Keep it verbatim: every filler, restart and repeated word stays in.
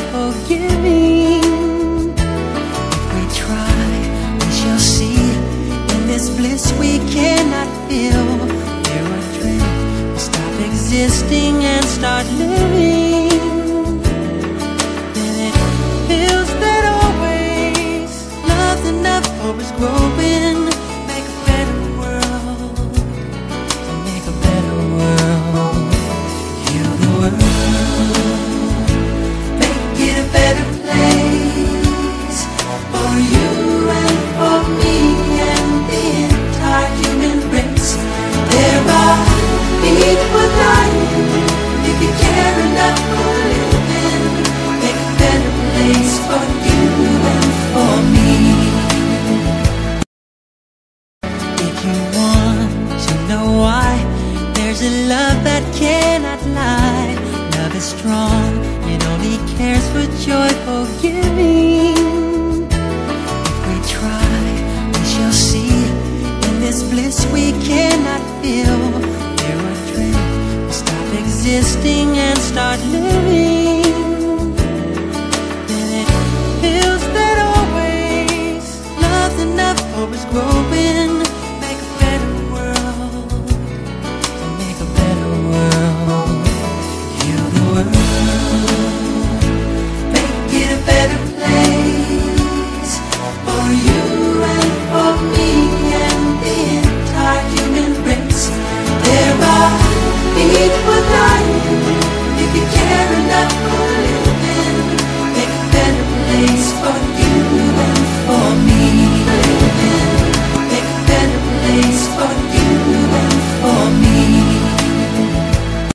forgiving. If we try, we shall see. In this bliss we cannot feel. We're adrift, we stop existing and start living. Then it feels that always love's enough for us growing. Make a better world, make a better world. Heal the world, make it a better place for you and for me and the entire human race. There are people dying. If you care enough for living, make a better place for you and for me. If you want to know why, there's a love that cannot lie. Love is strong, it only cares for joyful giving. If we try, we shall see. In this bliss we cannot feel. We're adrift, we stop existing and start living.